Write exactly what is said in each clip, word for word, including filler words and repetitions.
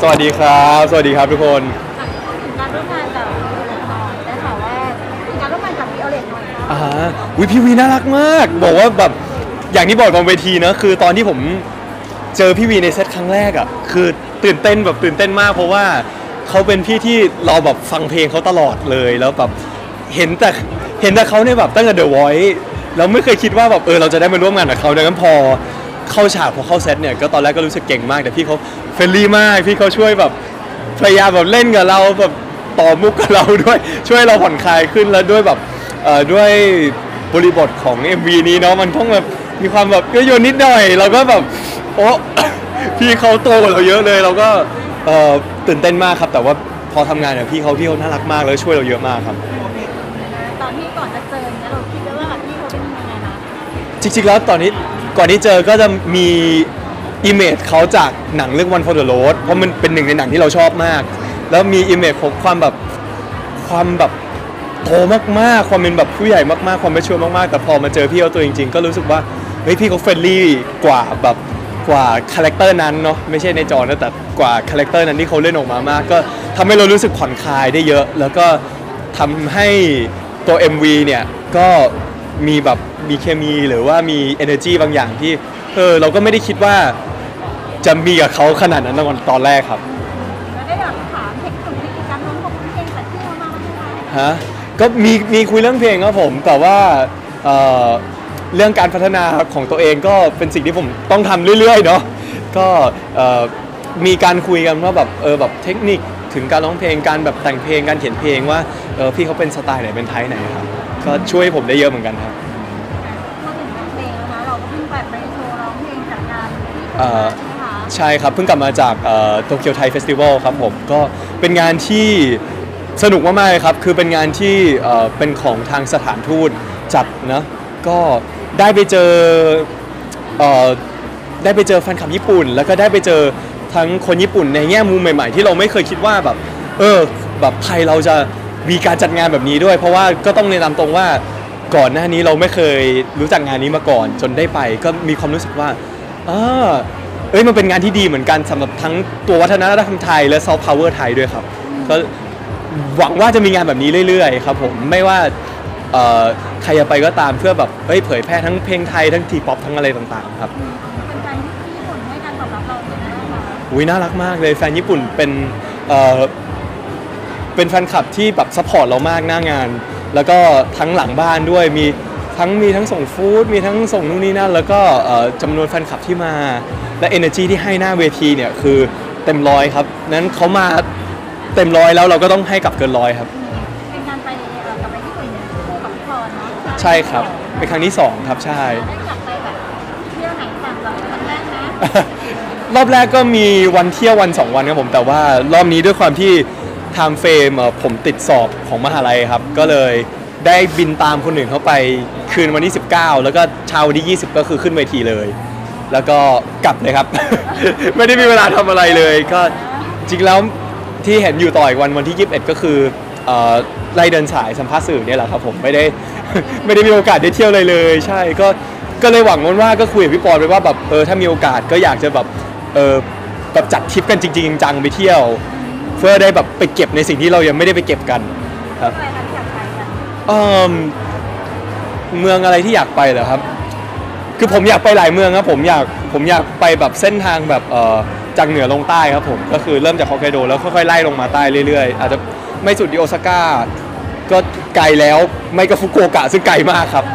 สวัสดีครับสวัสดีครับทุกคนถึงการร่วมงานกับวิโอเลตหน่อยได้ข่าวว่าถึงการร่วมงานกับวิโอเลตหน่อยอ่าวิพี่วีน่ารักมากบอกว่าแบบอย่างที่บอกตอนเวทีนะคือตอนที่ผมเจอพี่วีในเซตครั้งแรกอ่ะคือตื่นเต้นแบบตื่นเต้นมากเพราะว่าเขาเป็นพี่ที่เราแบบฟังเพลงเขาตลอดเลยแล้วแบบเห็นแต่เห็นแต่เขาเนี่ยแบบตั้งแต่ The Voice เราไม่เคยคิดว่าแบบเออเราจะได้มาร่วมงานกับเขาดังนั้นพอเข้าฉากพอเข้าเซตเนี่ยก็ตอนแรกก็รู้สึกเก่งมากแต่พี่เขาเฟรนลี่มากพี่เขาช่วยแบบพยายามแบบเล่นกับเราแบบต่อมุกกับเราด้วยช่วยเราผ่อนคลายขึ้นแล้วด้วยแบบเอ่อด้วยบริบทของ เอ็ม วี นี้เนาะมันต้องแบบมีความแบบเยอะๆนิดหน่อยเราก็แบบโอ้พี่เขาโตกว่าเราเยอะเลยเราก็เอ่อตื่นเต้นมากครับแต่ว่าพอทำงานเนี่ยพี่เขาพี่เขาน่ารักมากแล้วช่วยเราเยอะมากครับตอนที่ก่อนจะเจอเนี่ยเราคิดว่าแบบพี่เขาเป็นยังไงนะจริงๆแล้วตอนนี้ก่อนที่เจอก็จะมีอิมเมจเขาจากหนังเรื่อง One for the Road เพราะมันเป็นหนึ่งในหนังที่เราชอบมากแล้วมีอิมเมจของความแบบความแบบโตมากๆความเป็นแบบผู้ใหญ่มากๆความเป็นชัวร์มากๆแต่พอมาเจอพี่เขาตัวจริงๆก็รู้สึกว่าเฮ้ยพี่เขาเฟรนลี่กว่าแบบกว่าคาแรคเตอร์นั้นเนาะไม่ใช่ในจอนะแต่กว่าคาแรคเตอร์นั้นที่เขาเล่นออกมามากก็ทำให้เรารู้สึกผ่อนคลายได้เยอะแล้วก็ทำให้ตัว เอ็ม วี เนี่ยก็มีแบบมีเคมีหรือว่ามี energy บางอย่างที่เออเราก็ไม่ได้คิดว่าจะมีกับเขาขนาดนั้นตอนแรกครับแล้วได้แบบถามเทคนิคการร้องของเพลงแต่ที่เรามาไม่ได้ฮะก็มีมีคุยเรื่องเพลงครับผมแต่ว่าเอ่อเรื่องการพัฒนาของตัวเองก็เป็นสิ่งที่ผมต้องทำเรื่อยๆเนาะก็เอ่อมีการคุยกันว่าแบบเออแบบเทคนิคถึงการร้องเพลงการแบบแต่งเพลงการเขียนเพลงว่าเออพี่เขาเป็นสไตล์ไหนเป็นไทป์ไหนครับก็ช่วยผมได้เยอะเหมือนกันครับพอถึงเพลงแล้วนะเราก็เพิ่งแบบไปโชว์ร้องเพลงจากงานเอ่อใช่ไหมคะใช่ครับเพิ่งกลับมาจากโตเกียวไทยเฟสติวัลครับผมก็เป็นงานที่สนุกมากๆเลยครับคือเป็นงานที่เอ่อเป็นของทางสถานทูตจัดนะก็ได้ไปเจอเอ่อได้ไปเจอแฟนคลับญี่ปุ่นแล้วก็ได้ไปเจอทั้งคนญี่ปุ่นในแง่มุมใหม่ๆที่เราไม่เคยคิดว่าแบบเออแบบไทยเราจะมีการจัดงานแบบนี้ด้วยเพราะว่าก็ต้องเรียนตามตรงว่าก่อนหน้านี้เราไม่เคยรู้จักงานนี้มาก่อนจนได้ไปก็มีความรู้สึกว่าอ่าเอ้ยมันเป็นงานที่ดีเหมือนกันสำหรับทั้งตัววัฒนธรรมไทยและซอฟต์พาวเวอร์ไทยด้วยครับก็หวังว่าจะมีงานแบบนี้เรื่อยๆครับผมไม่ว่าเอ่อใครจะไปก็ตามเพื่อแบบเฮ้ยเผยแพร่ทั้งเพลงไทยทั้งทีป๊อปทั้งอะไรต่างๆครับเป็นการที่ญี่ปุ่นให้การตอบรับเราเป็นยังไงบ้างคะอุ้ยน่ารักมากเลยแฟนญี่ปุ่นเป็นเอ่อเป็นแฟนคลับที่แบบซัพพอร์ตเรามากหน้างานแล้วก็ทั้งหลังบ้านด้วยมีทั้งมีทั้งส่งฟู้ดมีทั้งส่งนู่นนี่นั่นแล้วก็จำนวนแฟนคลับที่มาและ energy ที่ให้หน้าเวทีเนี่ยคือเต็มร้อยครับนั้นเขามาเต็มร้อยแล้วเราก็ต้องให้กลับเกินร้อยครับเป็นการไปเอ่อกลับไปญี่ปุ่นคู่กับพี่พรเนาะใช่ครับเป็นครั้งที่สองครับใช่ได้กลับไปแบบเที่ยวไหนต่างเราครั้งแรกนะรอบแรกก็มีวันเที่ยววันสองวันครับผมแต่ว่ารอบนี้ด้วยความที่ไทม์เฟรมผมติดสอบของมหาลัยครับก็เลยได้บินตามคนอื่นเข้าไปคืนวันที่สิบเก้าแล้วก็เช้าวันที่ยี่สิบก็คือขึ้นเวทีเลยแล้วก็กลับเลยครับ ไม่ได้มีเวลาทำอะไรเลยก็จริงแล้วที่เห็นอยู่ต่ออีกวันวันที่ยี่สิบเอ็ดก็คือไล่เดินสายสัมภาษณ์สื่อเนี่ยแหละครับผมไม่ได้ ไม่ได้มีโอกาสได้เที่ยวเลยเลยใช่ก็ก็เลยหวังว่าก็คุยกับพี่ปอนไปว่าแบบเออถ้ามีโอกาสก็อยากจะแบบเออแบบจัดทริปกันจริงๆจังไปเที่ยวเพื่อได้แบบไปเก็บในสิ่งที่เรายังไม่ได้ไปเก็บกันครับอะไรคะที่อยากไปกันเออเมืองอะไรที่อยากไปเหรอครับคือผมอยากไปหลายเมืองครับผมอยากผมอยากไปแบบเส้นทางแบบเออจากเหนือลงใต้ครับผมก็คือเริ่มจากฮอกไกโดแล้วค่อยๆไล่ลงมาใต้เรื่อยๆอาจจะไม่สุดที่โอซาก้าก็ไกลแล้วไม่ก็ฟุกุโอกะซึ่งไกลมากครับ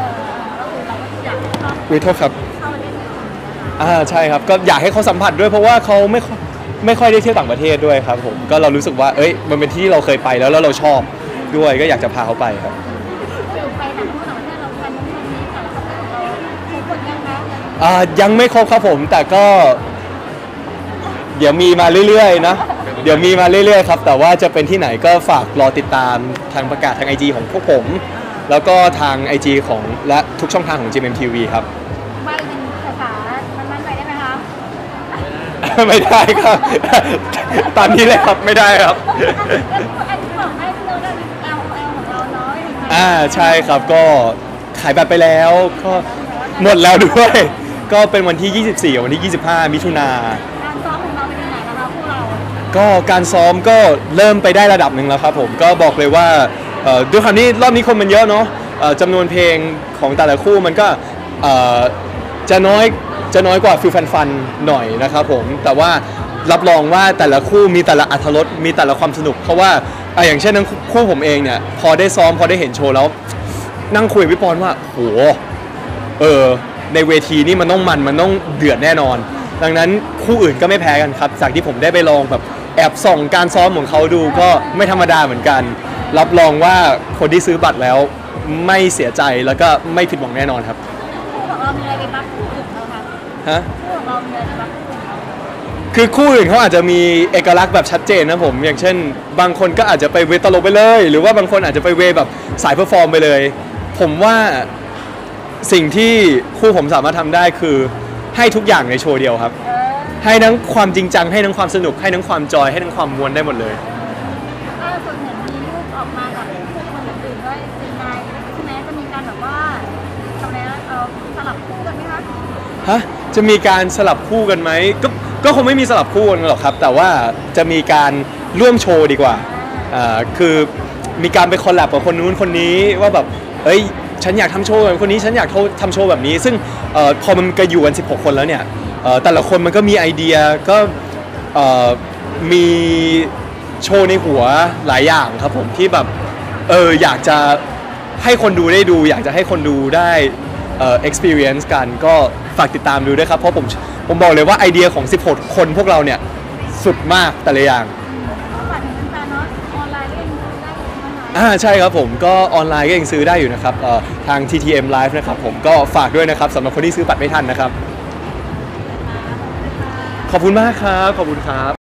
วิโทษครับอ่าใช่ครับก็อยากให้เขาสัมผัสด้วยเพราะว่าเขาไม่ไม่ค่อยได้เที่ยวต่างประเทศด้วยครับผมก็เรารู้สึกว่าเอ้ยมันเป็นที่เราเคยไปแล้วแล้วเราชอบด้วยก็อยากจะพาเขาไปครับไปต่างประเทศเราไปนู้นไปนี้แต่ละประเทศของเราครบหมดยังคะอ่ายังไม่ครบครับผมแต่ก็เดี๋ยวมีมาเรื่อยๆนะเดี๋ยวมีมาเรื่อยๆครับแต่ว่าจะเป็นที่ไหนก็ฝากรอติดตามทางประกาศทาง ไอ จี ของพวกผมแล้วก็ทาง ไอ จี ของและทุกช่องทางของ จี เอ็ม ที วี ครับไม่เป็นภาษามันๆไปได้ไหมคะไม่ได้ครับ ตอนนี้เลยครับไม่ได้ครับอันที่บอกให้เราได้ L L ของเราเนาะอ่าใช่ครับก็ขายบัตรไปแล้วก็หมดแล้วด้วยก็เป็นวันที่ยี่สิบสี่กับวันที่ยี่สิบห้ามิถุนาการซ้อมของเราเป็นยังไงนะคะพวกเราก็การซ้อมก็เริ่มไปได้ระดับหนึ่งแล้วครับผมก็บอกเลยว่าเอ่อด้วยความที่รอบนี้คนมันเยอะเนาะเอ่อจำนวนเพลงของแต่ละคู่มันก็เอ่อจะน้อยจะน้อยกว่าฟิลฟันๆหน่อยนะครับผมแต่ว่ารับรองว่าแต่ละคู่มีแต่ละอรรถรสมีแต่ละความสนุกเพราะว่าอ่ะอย่างเช่นทั้งคู่ผมเองเนี่ยพอได้ซ้อมพอได้เห็นโชว์แล้วนั่งคุยกับพี่ปอนว่าโหเออในเวทีนี่มันต้องมันมันต้องเดือดแน่นอนดังนั้นคู่อื่นก็ไม่แพ้กันครับจากที่ผมได้ไปลองแบบแอบส่องการซ้อมของเขาดูก็ไม่ธรรมดาเหมือนกันรับรองว่าคนที่ซื้อบัตรแล้วไม่เสียใจแล้วก็ไม่ผิดหวังแน่นอนครับคู่ของเรามีอะไรไปบัฟคู่อื่นเขาคะฮะคู่ของเรามีอะไรไปบัฟคู่อื่นเขาคือคู่อื่นเขาอาจจะมีเอกลักษณ์แบบชัดเจนนะผมอย่างเช่นบางคนก็อาจจะไปเวทตลกไปเลย หรือว่าบางคนอาจจะไปเวแบบสายเพอร์ฟอร์มไปเลย ผมว่าสิ่งที่คู่ผมสามารถทำได้คือให้ทุกอย่างในโชว์เดียวครับเออให้ทั้งความจริงจังให้ทั้งความสนุกให้ทั้งความจอยให้ทั้งความมวลได้หมดเลยล่าสุดเห็นมีรูปออกมากับคู่คนอื่นๆด้วยเป็นนายใช่ไหมจะมีการแบบว่าทำไมนะเออสลับคู่กันไหมคะฮะจะมีการสลับคู่กันไหมก็ก็คงไม่มีสลับคู่กันหรอกครับ แต่ว่าจะมีการร่วมโชว์ดีกว่าอ่าคือมีการไปคอลแลบกับคนนู้นคนนี้ว่าแบบเอ้ยฉันอยากทำโชว์แบบคนนี้ฉันอยากทำโชว์แบบนี้ ซึ่งเอ่อพอมันก็อยู่กันสิบหกคนแล้วเนี่ยเอ่อแต่ละคนมันก็มีไอเดียก็เอ่อมีโชว์ในหัวหลายอย่างครับผมที่แบบเอออยากจะให้คนดูได้ดู อยากจะให้คนดูได้เอ่อ experience กันก็ฝากติดตามดูด้วยครับเพราะผมผมบอกเลยว่าไอเดียของสิบหกคนพวกเราเนี่ยสุดมากแต่ละอย่างฝากถึงแฟนๆเนาะออนไลน์ก็ยังดูได้อยู่นะคะอ่าใช่ครับผมก็ออนไลน์ก็ยังซื้อได้อยู่นะครับเอ่อทาง ที ที เอ็ม Live นะครับผมก็ฝากด้วยนะครับสำหรับคนที่ซื้อบัตรไม่ทันนะครับ ขอบคุณมากครับ ขอบคุณครับ